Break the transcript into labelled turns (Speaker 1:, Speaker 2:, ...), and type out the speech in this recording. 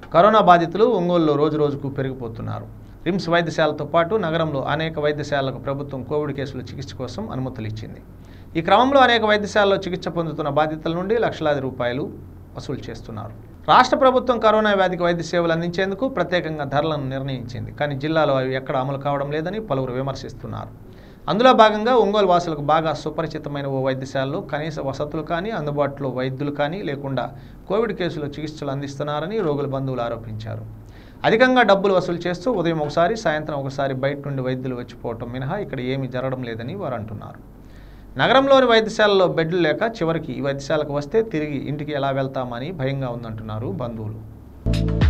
Speaker 1: Corona బాధితులు ఒంగోలులో రోజురోజుకు పెరిగిపోతున్నారు. రిమ్స్ వైద్యశాలతో పాటు నగరంలో అనేక వైద్యశాలలకు ప్రభుత్వం కోవిడ్ కేసుల చికిత్స కోసం అనుమతులు ఇచ్చింది. ఈ క్రమంలో అనేక వైద్యశాలలో చికిత్స పొందుతున్న బాధితుల నుండి లక్షలాది రూపాయలు వసూలు చేస్తున్నారు. రాష్ట్ర ప్రభుత్వం కరోనా వ్యాధికి వైద్య సేవలు అందించేందుకు ప్రత్యేకంగా ధరలను నిర్ణయించింది. కానీ జిల్లాలో అవి ఎక్కడ అమలు కావడం లేదని పలువురు విమర్శిస్తున్నారు. అందులో భాగంగా ఒంగోలు వాసులకు బాగా సుపరిచితమైన ఓ వైద్యశాలలో కనీస వసతులు కానీ, అందుబాటులో వైద్యులు కానీ లేకుండా కోవిడ్ కేసులో చికిత్సలు అందిస్తున్నారని రోగుల బంధువులు ఆరోపించారు. అధికంగా డబ్బులు వసూలు చేస్తూ ఉదయం ఒకసారి, సాయంత్రం ఒకసారి బయట నుండి వైద్యులు వచ్చిపోవటం మినహా ఇక్కడ ఏమీ జరగడం లేదని వారు అంటున్నారు. నగరంలోని వైద్యశాలలో బెడ్లు లేక చివరికి ఈ వైద్యశాలకు వస్తే తిరిగి ఇంటికి ఎలా వెళ్తామని భయంగా ఉందంటున్నారు బంధువులు.